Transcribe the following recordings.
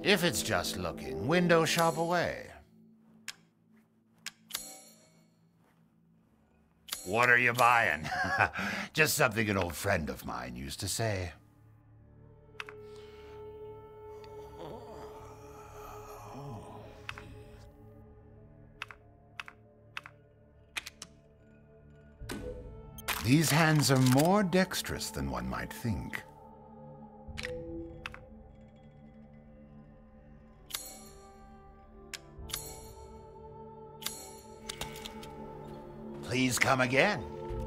If it's just looking, window shop away. What are you buying? Just something an old friend of mine used to say. These hands are more dexterous than one might think. Please come again.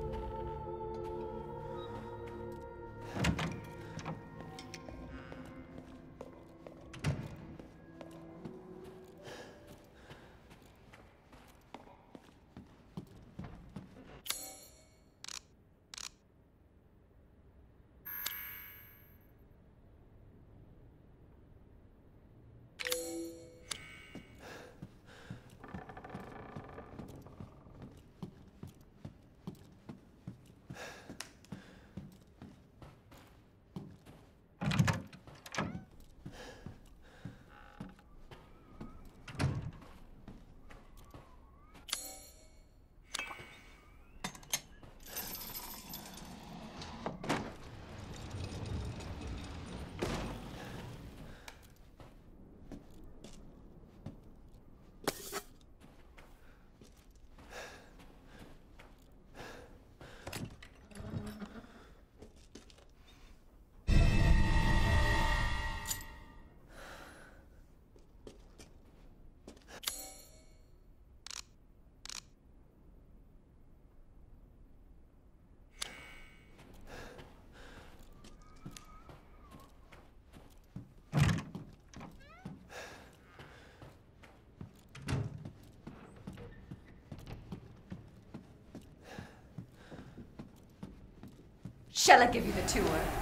Shall I give you the tour?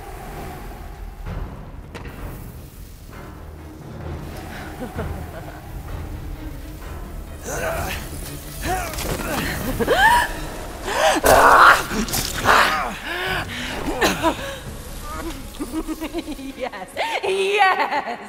Yes, yes!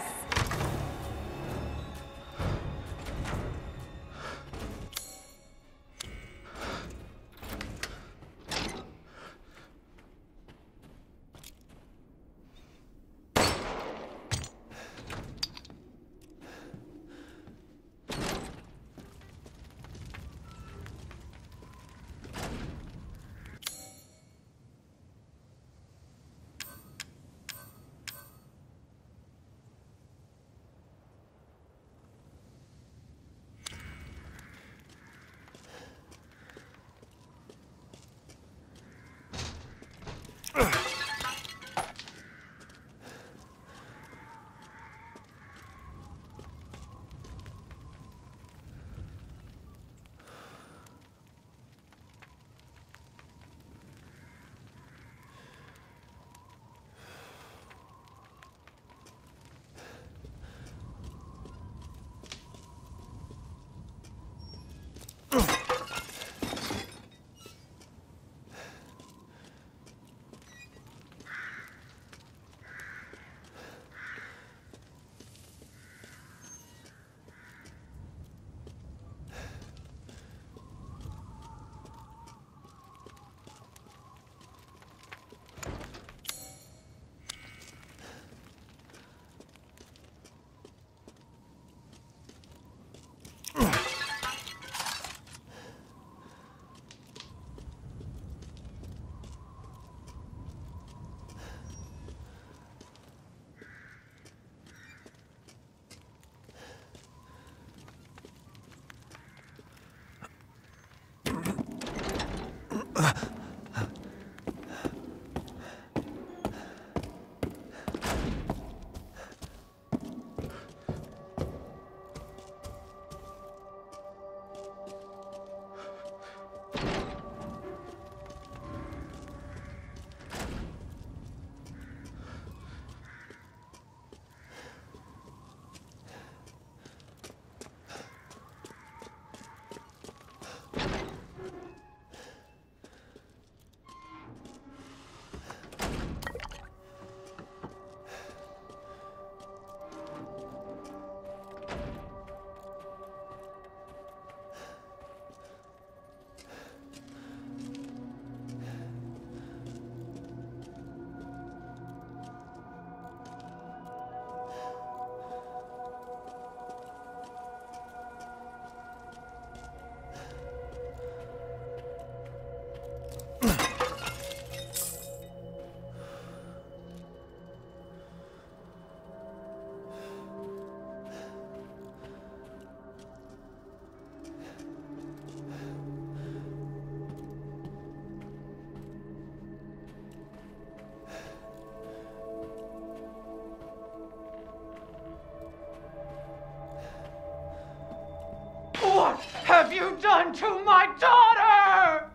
you done to my daughter?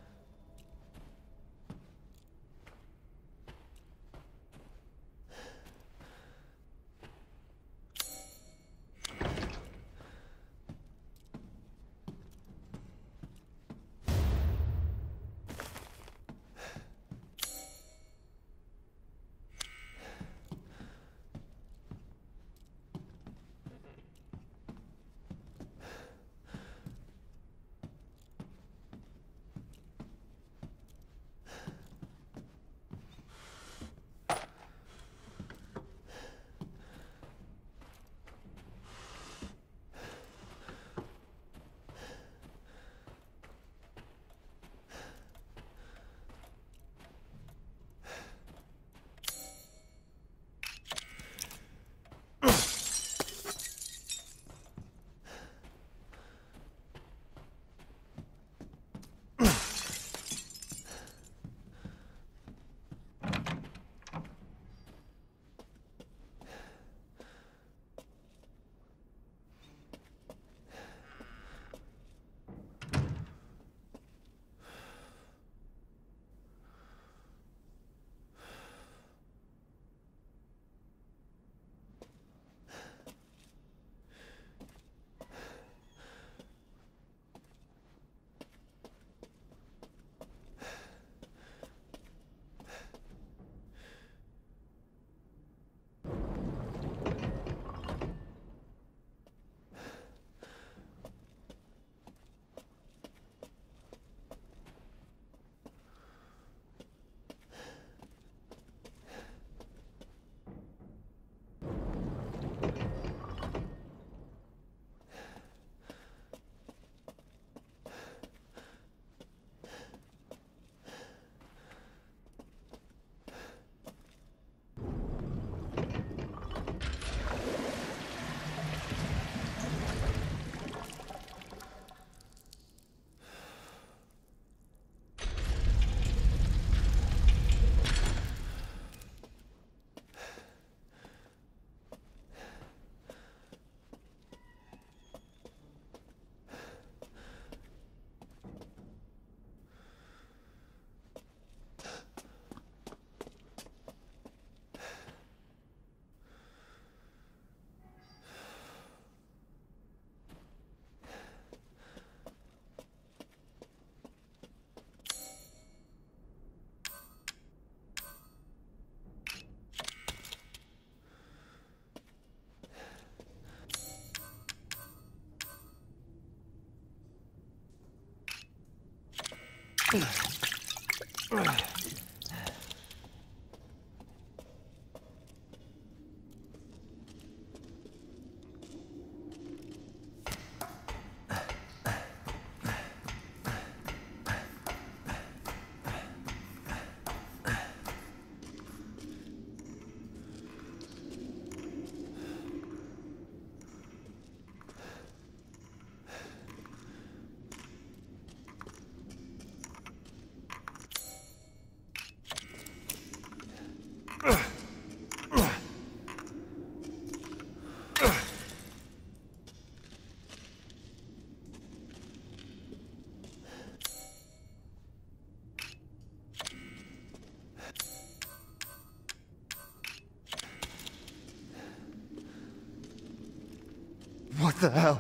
What the hell?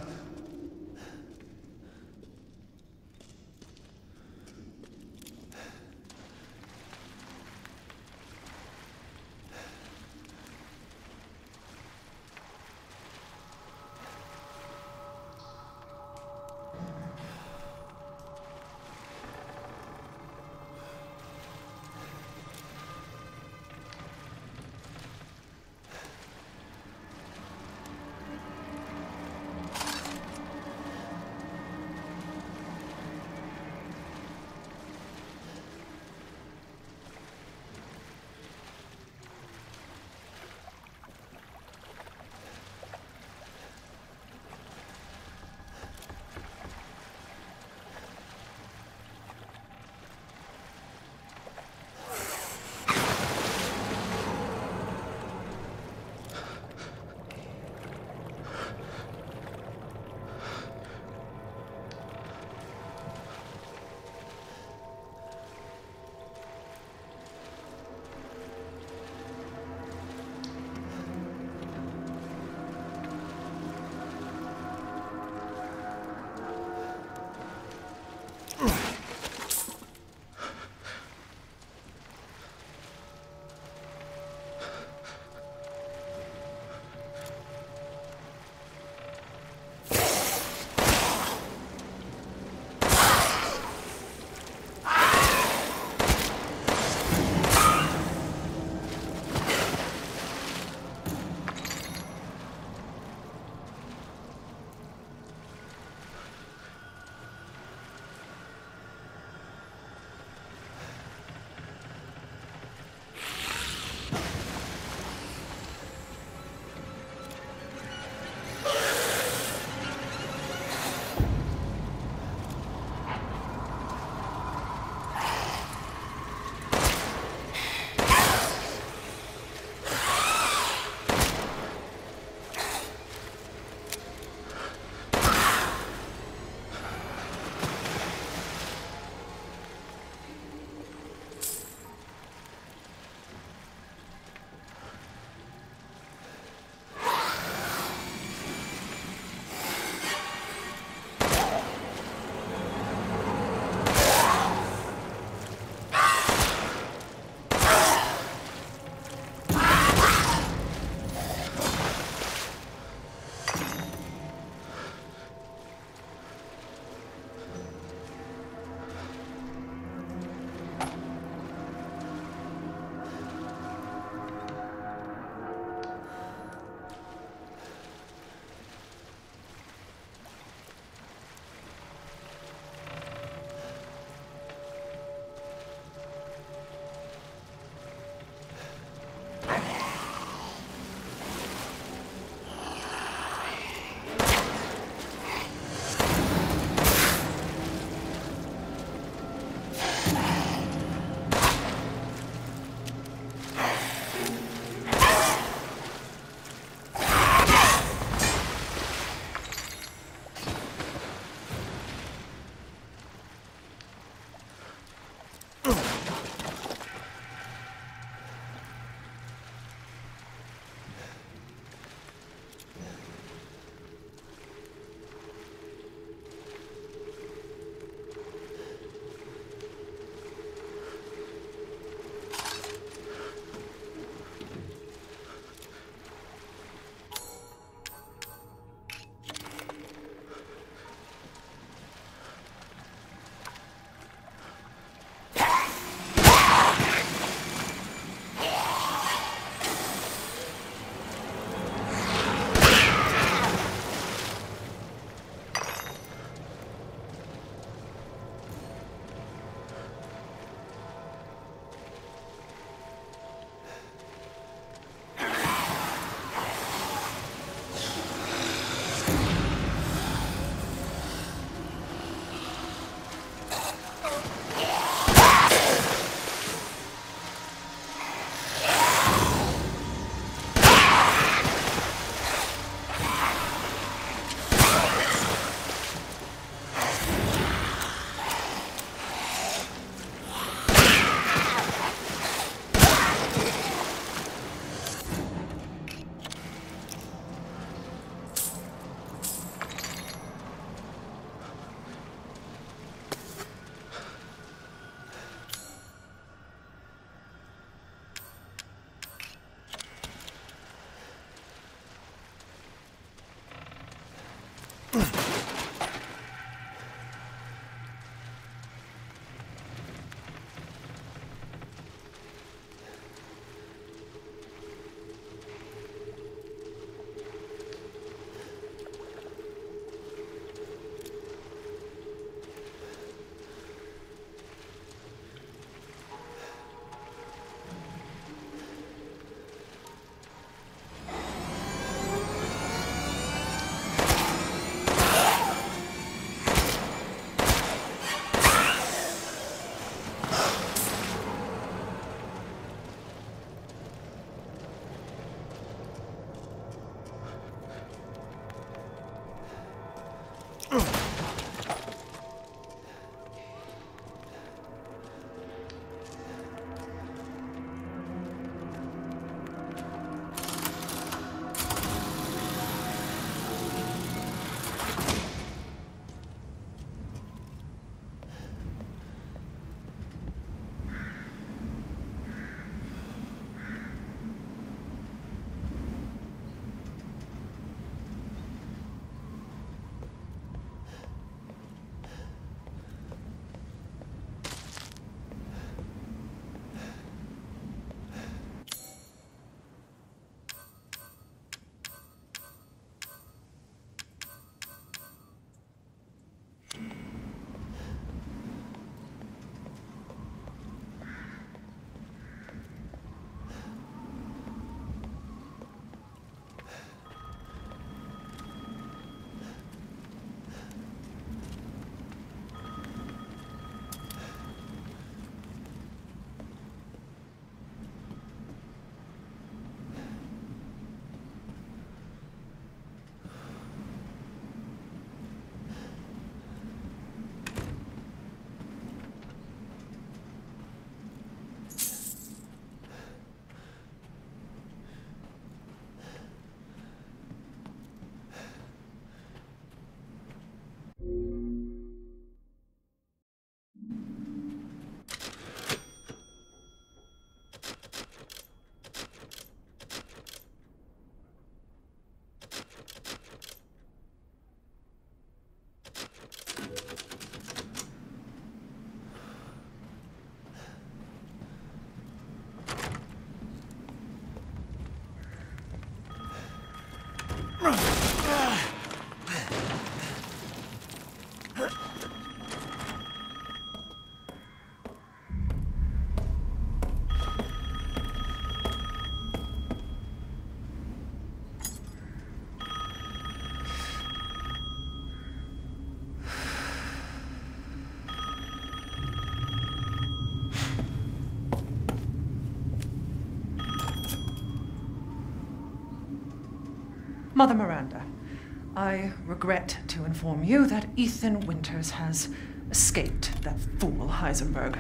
Mother Miranda, I regret to inform you that Ethan Winters has escaped that fool Heisenberg.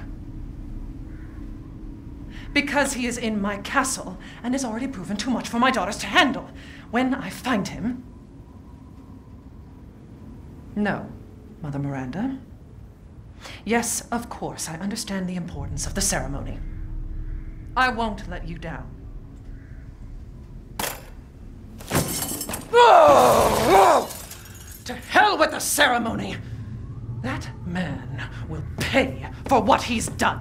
Because he is in my castle and has already proven too much for my daughters to handle. When I find him... No, Mother Miranda. Yes, of course, I understand the importance of the ceremony. I won't let you down. To hell with the ceremony! That man will pay for what he's done.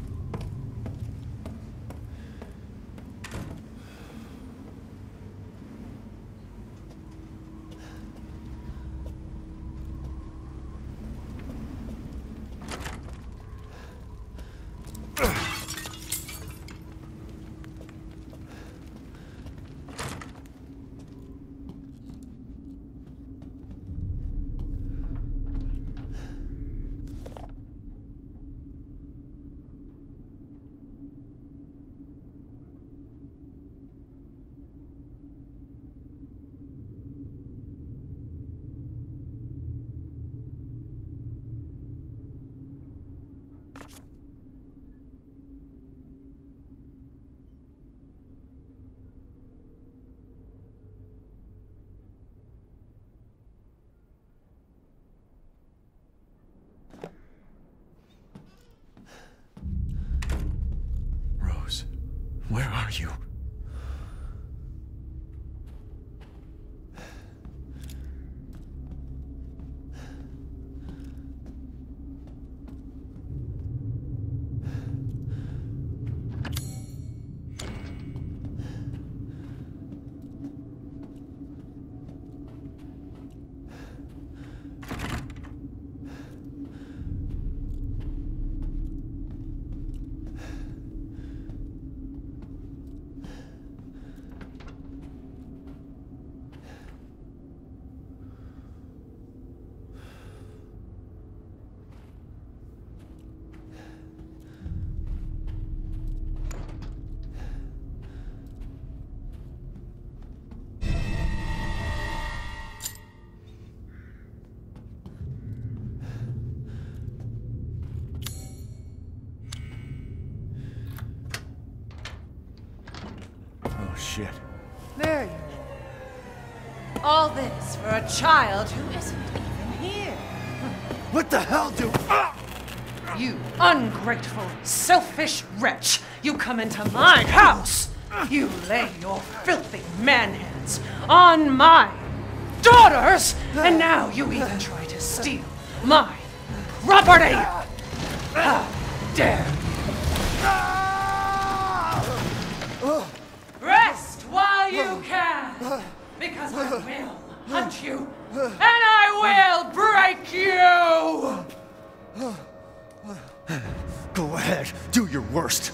Where are you? Shit. There you are. All this for a child who isn't even here. What the hell, dude? You ungrateful, selfish wretch! You come into my house! You lay your filthy man hands on my daughters! And now you even try to steal my property! How dare you! Rest while you can! Because I will hunt you! And I will break you! Go ahead, do your worst.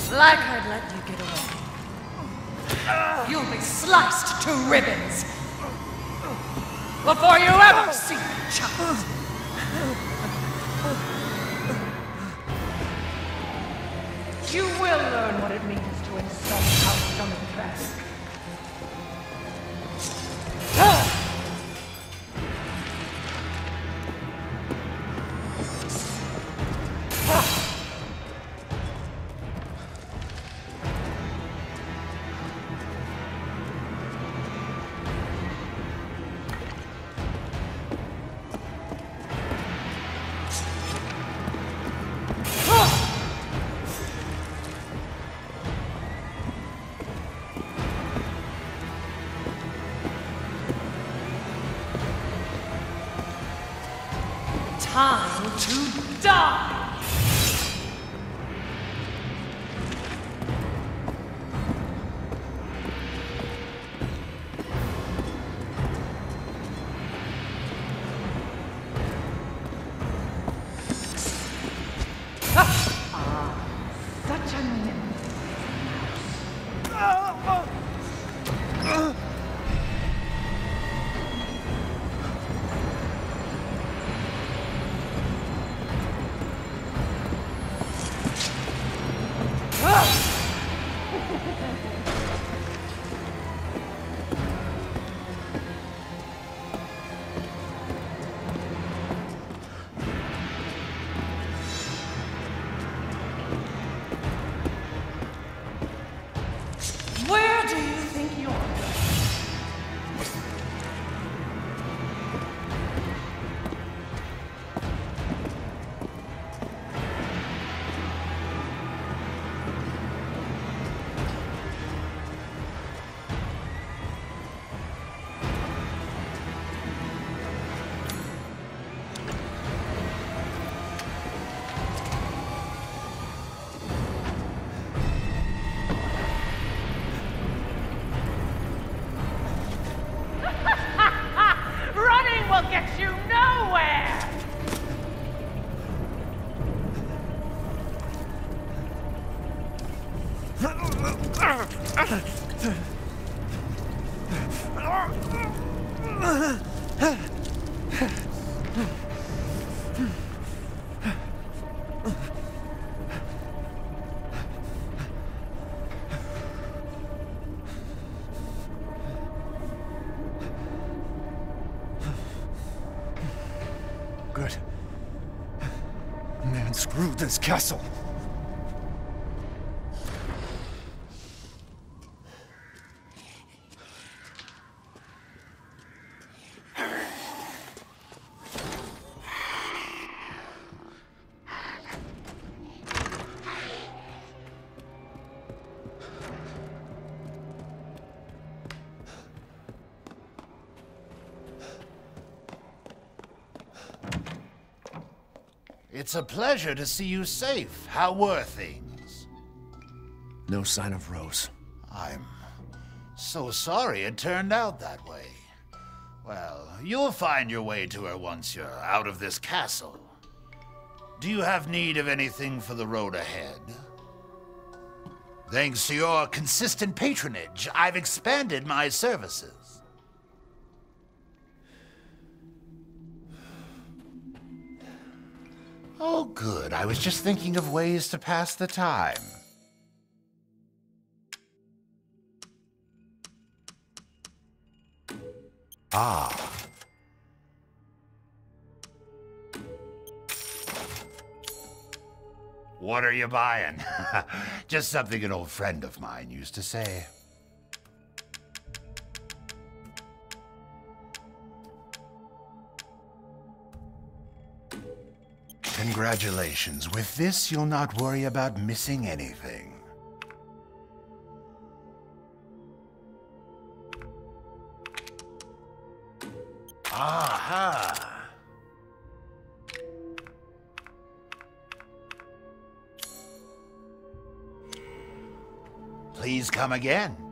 Like I'd let you get away. You'll be sliced to ribbons before you ever see me, child. You will learn what it means to insult House Summonfest. Time to die! Such a nimble. Where do you think you're going? Running will get you nowhere! Good. Man, screw this castle. It's a pleasure to see you safe. How were things? No sign of Rose. I'm so sorry it turned out that way. Well, you'll find your way to her once you're out of this castle. Do you have need of anything for the road ahead? Thanks to your consistent patronage, I've expanded my services. Oh, good. I was just thinking of ways to pass the time. Ah. What are you buying? Just something an old friend of mine used to say. Congratulations. With this, you'll not worry about missing anything. Aha! Please come again.